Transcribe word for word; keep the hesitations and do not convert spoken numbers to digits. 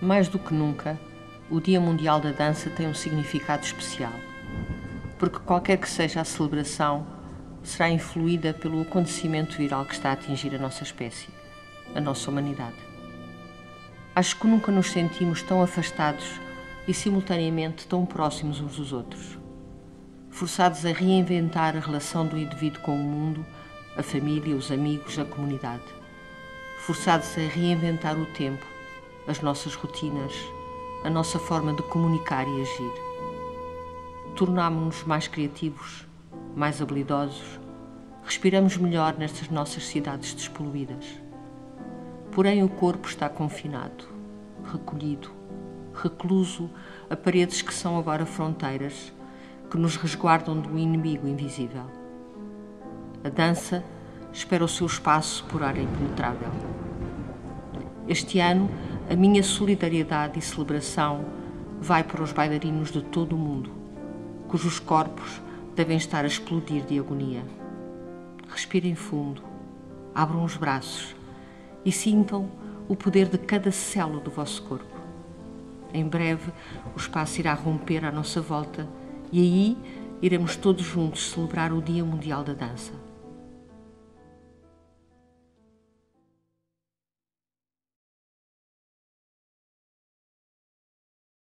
Mais do que nunca, o Dia Mundial da Dança tem um significado especial, porque qualquer que seja a celebração, será influída pelo acontecimento viral que está a atingir a nossa espécie, a nossa humanidade. Acho que nunca nos sentimos tão afastados e simultaneamente tão próximos uns dos outros, forçados a reinventar a relação do indivíduo com o mundo, a família, os amigos, a comunidade, forçados a reinventar o tempo, as nossas rotinas, a nossa forma de comunicar e agir. Tornámo-nos mais criativos, mais habilidosos, respiramos melhor nestas nossas cidades despoluídas. Porém, o corpo está confinado, recolhido, recluso a paredes que são agora fronteiras, que nos resguardam do inimigo invisível. A dança espera o seu espaço por ar impenetrável. Este ano, a minha solidariedade e celebração vai para os bailarinos de todo o mundo, cujos corpos devem estar a explodir de agonia. Respirem fundo, abram os braços e sintam o poder de cada célula do vosso corpo. Em breve, o espaço irá romper à nossa volta e aí iremos todos juntos celebrar o Dia Mundial da Dança.